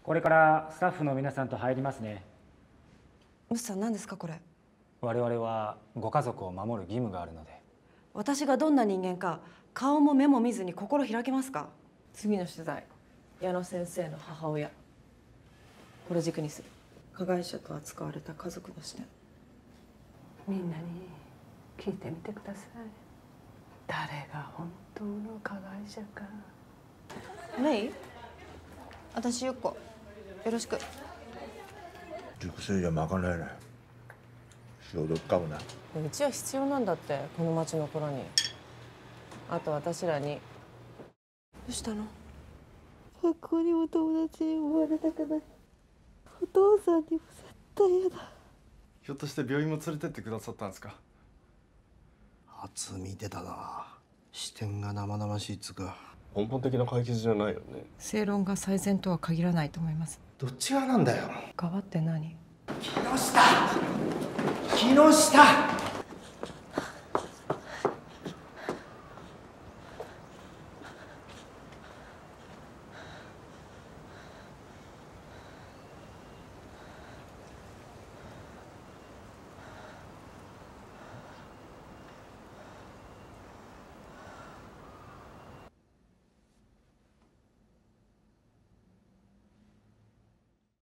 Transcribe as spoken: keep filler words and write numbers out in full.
これからスタッフの皆さんと入りますね。 ムスさん、何ですかこれ。 我々はご家族を守る義務があるので。 私がどんな人間か顔も目も見ずに心開けますか。 次の取材、矢野先生の母親、これ軸にする。加害者と扱われた家族の視点。 みんなに聞いてみてください。誰が本当の加害者か。 メイ、私ゆっこ、よろしく。 熟睡じゃ賄えない。消毒かもな。 うちは必要なんだって、この町の頃に。あと私らに。 どうしたの。 学校にも友達にも思われたくない。お父さんにも絶対嫌だ。 ひょっとして病院も連れてってくださったんですか。 初見てたな。視点が生々しいっつうか。 根本的な解決じゃないよね。 正論が最善とは限らないと思います。 どっち側なんだよ。 側って何？ 木下木下